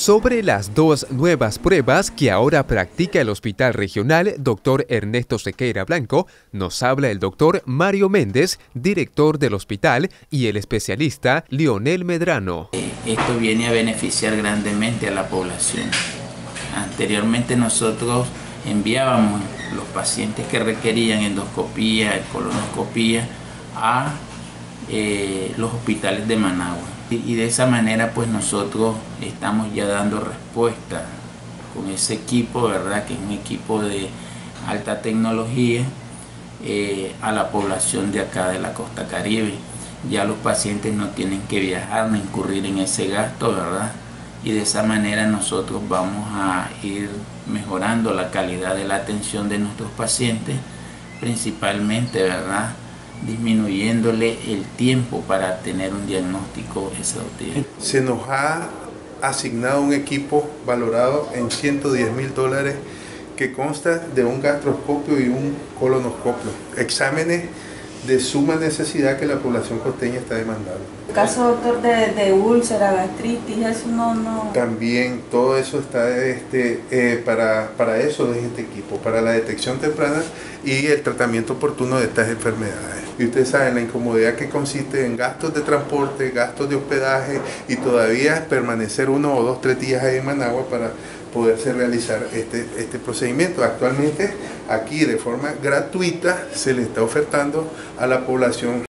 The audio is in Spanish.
Sobre las dos nuevas pruebas que ahora practica el Hospital Regional Dr. Ernesto Sequeira Blanco, nos habla el doctor Mario Méndez, director del hospital, y el especialista Lionel Medrano. Esto viene a beneficiar grandemente a la población. Anteriormente nosotros enviábamos los pacientes que requerían endoscopía, colonoscopía a los hospitales de Managua. Y de esa manera pues nosotros estamos ya dando respuesta con ese equipo, ¿verdad? Que es un equipo de alta tecnología a la población de acá de la costa Caribe. Ya los pacientes no tienen que viajar, no incurrir en ese gasto, ¿verdad? Y de esa manera nosotros vamos a ir mejorando la calidad de la atención de nuestros pacientes, principalmente, ¿verdad?, disminuyéndole el tiempo para tener un diagnóstico exhaustivo. Se nos ha asignado un equipo valorado en $110,000 que consta de un gastroscopio y un colonoscopio, exámenes de suma necesidad que la población costeña está demandando. ¿Caso, doctor, de úlcera, gastritis, eso no? También todo eso está para eso es este equipo, para la detección temprana y el tratamiento oportuno de estas enfermedades. Y ustedes saben la incomodidad que consiste en gastos de transporte, gastos de hospedaje y todavía permanecer 1 o 2, 3 días ahí en Managua para poderse realizar este procedimiento. Actualmente aquí de forma gratuita se le está ofertando a la población